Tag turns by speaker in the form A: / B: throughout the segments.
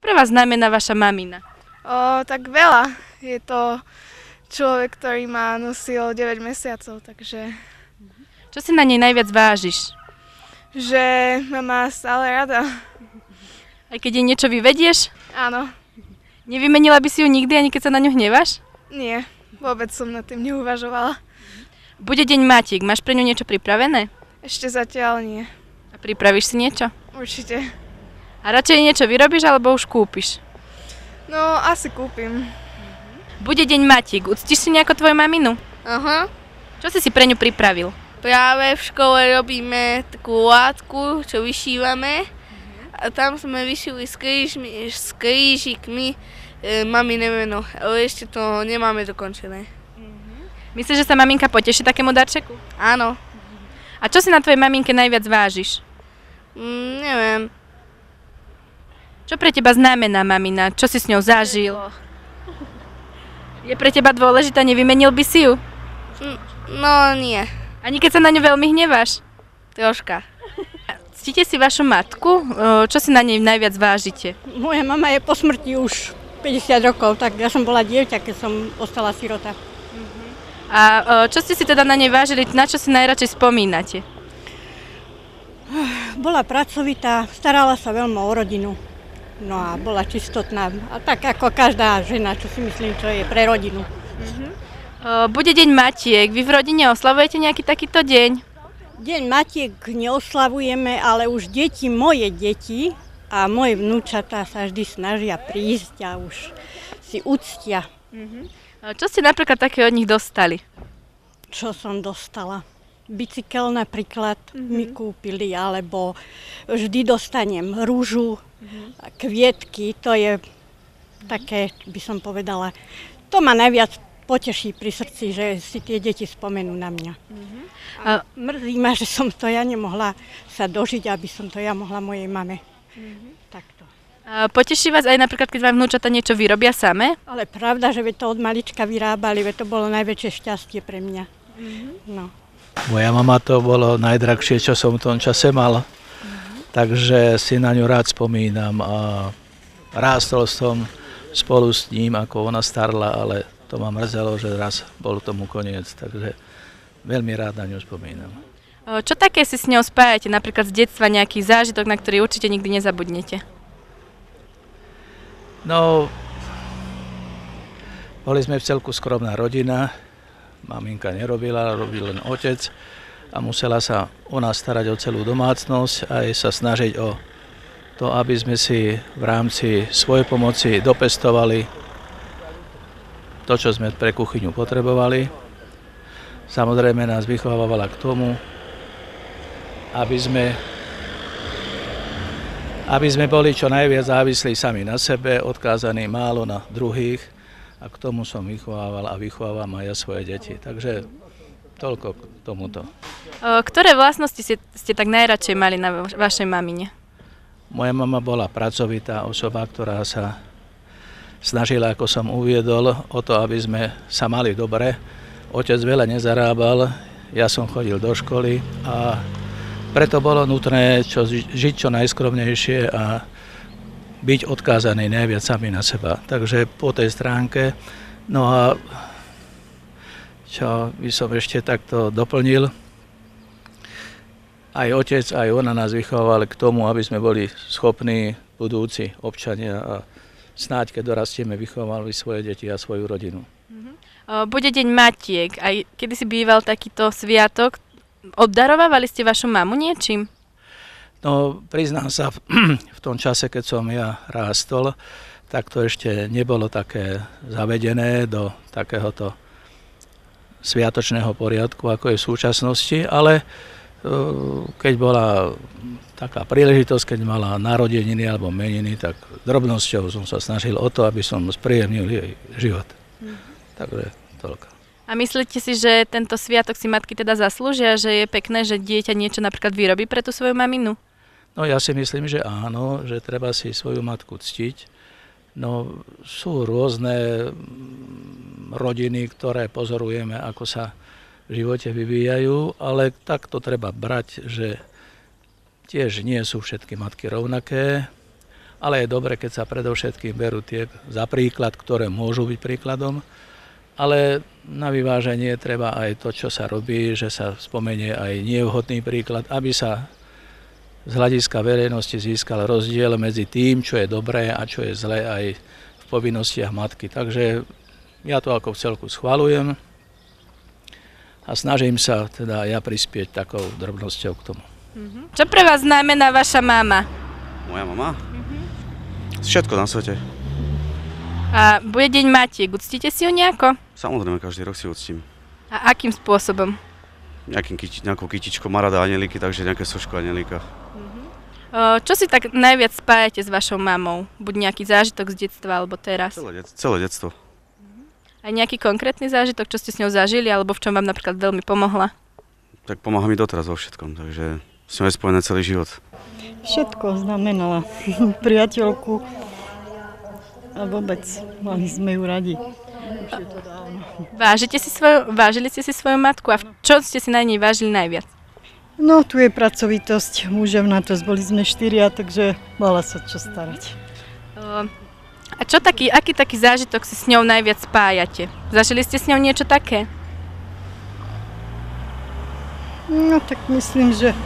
A: pre vás znamená vaša mamina?
B: Tak veľa. Je to človek, ktorý ma nosil 9 mesiacov, takže...
A: Čo si na nej najviac vážiš?
B: Že ma má stále rada.
A: Aj keď jej niečo vyvedieš?
B: Áno.
A: Nevymenila by si ju nikdy, ani keď sa na ňu hneváš?
B: Nie, vôbec som nad tým neuvažovala.
A: Bude deň Matiek, máš pre ňu niečo pripravené?
B: Ešte zatiaľ nie.
A: A pripravíš si niečo?
B: Určite.
A: A radšej niečo vyrobíš, alebo už kúpiš?
B: No, asi kúpim.
A: Bude deň Matiek, uctíš si nejako tvoju maminu?
C: Aha.
A: Čo si pre ňu pripravil?
C: Práve v škole robíme takú látku, čo vyšívame. A tam sme vyšili s krížikmi mamine meno, ale ešte to nemáme dokončené.
A: Myslíš, že sa maminka poteší takému darčeku?
C: Áno.
A: A čo si na tvojej maminke najviac vážiš?
C: Neviem.
A: Čo pre teba znamená mamina? Čo si s ňou zažil? Je pre teba dôležitá, nevymenil by si ju?
C: No nie.
A: Ani keď sa na ňu veľmi hneváš?
C: Troška.
A: Ctíte si vašu matku? Čo si na nej najviac vážite?
D: Moja mama je po smrti už 50 rokov, tak ja som bola dievča, keď som ostala sirota.
A: A čo ste si teda na nej vážili? Na čo si najradšej spomínate?
D: Bola pracovitá, starala sa veľmi o rodinu. No a bola čistotná. A tak ako každá žena, čo si myslím, čo je pre rodinu.
A: Bude deň Matiek. Vy v rodine oslavujete nejaký takýto deň?
D: Deň Matiek neoslavujeme, ale už moje deti a moje vnúčatá sa vždy snažia prísť a už si uctia.
A: Čo ste napríklad také od nich dostali?
D: Čo som dostala? Bicykel napríklad mi kúpili, alebo vždy dostanem rúžu, kvietky, to je také, by som povedala, to ma najviac poteší pri srdci, že si tie deti spomenú na mňa. A mrzí ma, že som to ja nemohla sa dožiť, aby som to ja mohla mojej mame. Takto.
A: Poteší vás aj napríklad, keď vám vnúčata niečo vyrobia samé?
D: Ale pravda, že to od malička vyrábali, to bolo najväčšie šťastie pre mňa. No.
E: Moja mama to bolo najdrahšie, čo som v tom čase mal. Takže si na ňu rád spomínam a rástol som spolu s ním, ako ona starla, ale to ma mrzelo, že raz bol tomu koniec, takže veľmi rád na ňu spomínam.
A: Čo také si s ňou spájate, napríklad z detstva, nejaký zážitok, na ktorý určite nikdy nezabudnete?
E: No, boli sme v celku skromná rodina, maminka nerobila, robil len otec a musela sa o nás starať o celú domácnosť a aj sa snažiť o to, aby sme si v rámci svojej pomoci dopestovali to, čo sme pre kuchyňu potrebovali. Samozrejme nás vychovávala k tomu, aby sme boli čo najviac závislí sami na sebe, odkázaní málo na druhých a k tomu som vychovával a vychovávam aj ja svoje deti. Takže toľko k tomuto.
A: Ktoré vlastnosti ste tak najradšej mali na vašej mamine?
E: Moja mama bola pracovitá osoba, ktorá sa snažila, ako som uviedol, o to, aby sme sa mali dobre. Otec veľa nezarábal, ja som chodil do školy a preto bolo nutné žiť čo najskromnejšie a byť odkázaný najviac sami na seba. Takže po tej stránke, no a čo by som ešte takto doplnil, aj otec, aj ona nás vychovávali k tomu, aby sme boli schopní budúci občania a snáď, keď dorastieme, vychovávali svoje deti a svoju rodinu.
A: Bude deň Matiek. Aj kedy si býval takýto sviatok, obdarovávali ste vašu mamu niečím?
E: No, priznám sa, v tom čase, keď som ja rástol, tak to ešte nebolo také zavedené do takéhoto sviatočného poriadku, ako je v súčasnosti, ale keď bola taká príležitosť, keď mala narodeniny alebo meniny, tak drobnosťou som sa snažil o to, aby som spríjemnil jej život. Takže toľko.
A: A myslíte si, že tento sviatok si matky teda zaslúžia, že je pekné, že dieťa niečo napríklad vyrobí pre tú svoju maminu?
E: No ja si myslím, že áno, že treba si svoju matku ctiť. No sú rôzne rodiny, ktoré pozorujeme, ako sa v živote vyvíjajú, ale tak to treba brať, že tiež nie sú všetky matky rovnaké ale je dobre, keď sa predovšetkým berú tie za príklad, ktoré môžu byť príkladom, ale na vyváženie treba aj to, čo sa robí, že sa spomenie aj nevhodný príklad, aby sa z hľadiska verejnosti získal rozdiel medzi tým, čo je dobré a čo je zlé aj v povinnostiach matky. Takže ja to ako v celku schvaľujem a snažím sa teda ja prispieť takou drobnosťou k tomu.
A: Čo pre vás znamená vaša mama?
F: Moja mama? Všetko na svete.
A: A bude deň Matiek, uctíte si ju nejako?
F: Samozrejme, každý rok si uctím.
A: A akým spôsobom?
F: Nejakou kytičkou má rada anjelíky, takže nejaké soško anjelíka.
A: Čo si tak najviac spájate s vašou mamou? Buď nejaký zážitok z detstva, alebo teraz?
F: Celé detstvo.
A: Aj nejaký konkrétny zážitok, čo ste s ňou zažili, alebo v čom vám napríklad veľmi pomohla?
F: Tak pomáha mi doteraz vo všetkom, takže s ňou je spojené celý život.
D: Všetko znamenala priateľku a vôbec mali sme ju radi. Už je to dávno.
A: Vážili ste si svoju matku a v čo ste si na nej vážili najviac?
D: No, tu je pracovitosť, muževnatosť, boli sme 4, takže mala sa čo starať.
A: A aký taký zážitok si s ňou najviac spájate? Zažili ste s ňou niečo také?
D: No, tak myslím, že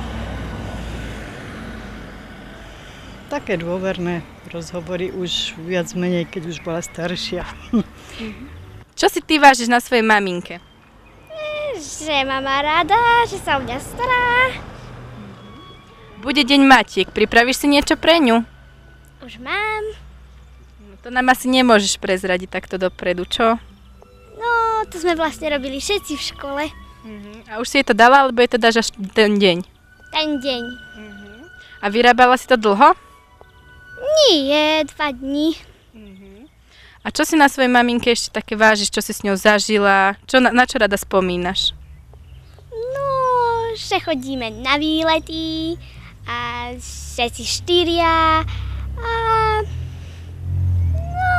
D: také dôverné rozhovory už viac menej, keď už bola staršia.
A: Čo si ty vážiš na svojej maminke?
G: Že ma má rada, že sa o mňa stará.
A: Bude deň Matiek, pripravíš si niečo pre ňu?
G: Už mám.
A: To nám asi nemôžeš prezradiť takto dopredu, čo?
G: No, to sme vlastne robili všetci v škole.
A: A už si jej to dala, alebo je to dáš až ten deň?
G: Ten deň.
A: A vyrábala si to dlho?
G: Nie, 2 dní.
A: A čo si na svojej maminke ešte také vážiš, čo si s ňou zažila? Na čo rada spomínaš?
G: No, že chodíme na výlety a všetci 4 a no.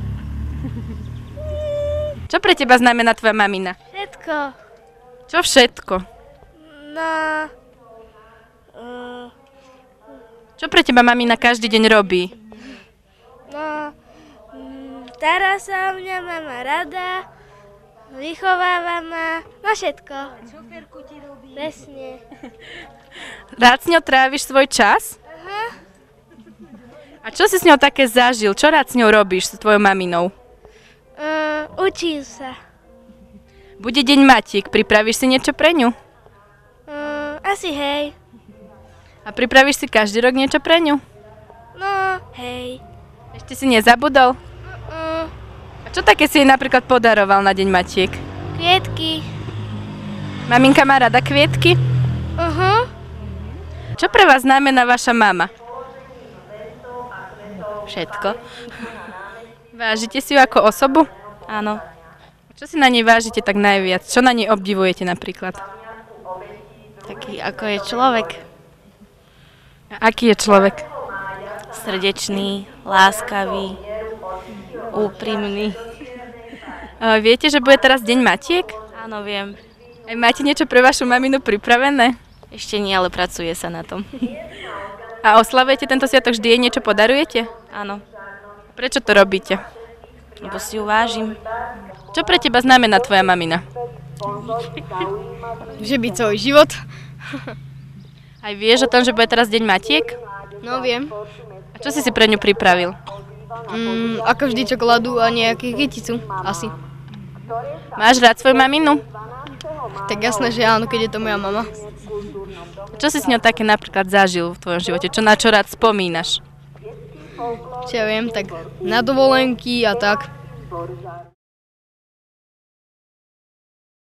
A: Čo pre teba znamená tvoja mamina?
G: Všetko.
A: Čo všetko?
G: No,
A: Čo pre teba mamina každý deň robí?
G: no, stará sa o mňa, mama rada, vychováva ma, no všetko. Šoférku ti robí. Presne.
A: Rád s ňou tráviš svoj čas? A čo si s ňou také zažil? Čo rád s ňou robíš s tvojou maminou?
G: Učím sa.
A: Bude deň Matiek, pripravíš si niečo pre ňu?
G: Asi hej.
A: A pripravíš si každý rok niečo pre ňu?
G: No, hej.
A: Ešte si nezabudol? A čo také si jej napríklad podaroval na deň Matiek?
G: Kvietky.
A: Maminka má rada kvietky? Čo pre vás znamená vaša mama?
H: Všetko.
A: Vážite si ju ako osobu?
H: Áno.
A: Čo si na nej vážite tak najviac? Čo na nej obdivujete napríklad?
H: Taký ako je človek.
A: A aký je človek?
H: Srdečný, láskavý, úprimný.
A: Viete, že bude teraz deň Matiek?
H: Áno, viem.
A: Aj máte niečo pre vašu maminu pripravené?
H: Ešte nie, ale pracuje sa na tom.
A: A oslavujete tento sviatok, vždy jej niečo podarujete?
H: Áno,
A: Prečo to robíte?
H: lebo si ju vážim.
A: Čo pre teba znamená tvoja mamina?
B: Že by celý život.
A: Aj vieš o tom, že bude teraz deň Matiek?
B: No viem.
A: A čo si pre ňu pripravil?
B: Ako vždy čokoládu a nejaký kyticu. Asi.
A: Máš rád svoju maminu?
B: Tak jasné, že áno, keď je to moja mama.
A: Čo si s ňou také napríklad zažil v tvojom živote? Na čo rád spomínaš?
B: Čo ja viem, tak na dovolenky a tak.